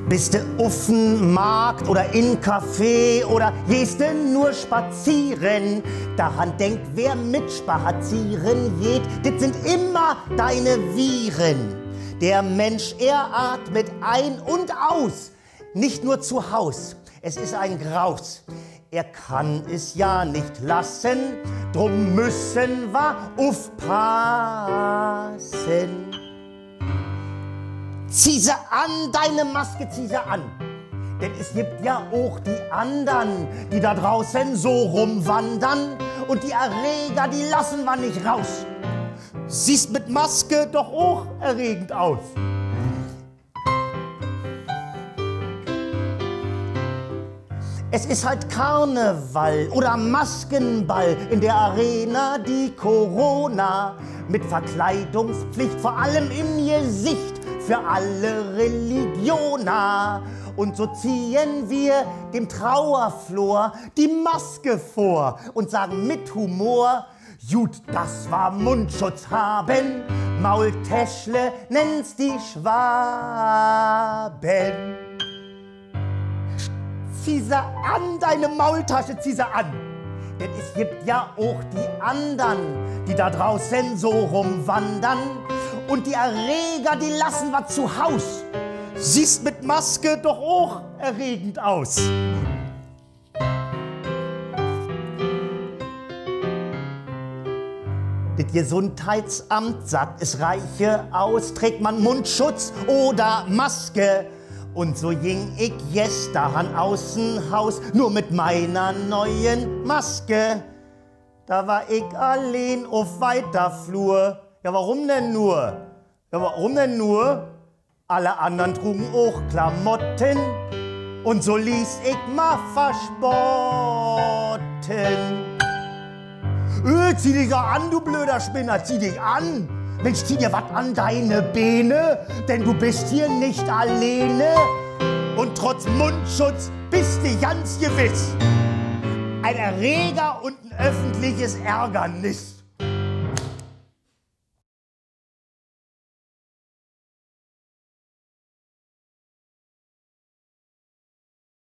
Bist du auf'n Markt oder in Café oder gehst du nur spazieren? Daran denkt, wer mit spazieren geht, das sind immer deine Viren. Der Mensch, er atmet ein und aus, nicht nur zu Haus, es ist ein Graus. Er kann es ja nicht lassen, drum müssen wir aufpassen. Zieh sie an, deine Maske, zieh sie an. Denn es gibt ja auch die anderen, die da draußen so rumwandern. Und die Erreger, die lassen wir nicht raus. Siehst mit Maske doch auch erregend aus. Es ist halt Karneval oder Maskenball in der Arena, die Corona mit Verkleidungspflicht, vor allem im Gesicht, für alle Religionen. Und so ziehen wir dem Trauerflor die Maske vor und sagen mit Humor: Gut, das war Mundschutz haben, Maultäschle nennt's die Schwaben. Zieh sie an, deine Maultasche, zieh sie an. Denn es gibt ja auch die anderen, die da draußen so rumwandern. Und die Erreger, die lassen wir zu Haus. Siehst mit Maske doch auch erregend aus. Das Gesundheitsamt sagt, es reiche aus, trägt man Mundschutz oder Maske. Und so ging ich gestern außen Haus, nur mit meiner neuen Maske. Da war ich allein auf weiter Flur. Ja, warum denn nur? Ja, warum denn nur? Alle anderen trugen auch Klamotten. Und so ließ ich mal verspotten. Zieh dich doch an, du blöder Spinner, zieh dich an. Mensch, zieh dir was an deine Beine, denn du bist hier nicht alleine. Und trotz Mundschutz bist du ganz gewiss ein Erreger und ein öffentliches Ärgernis.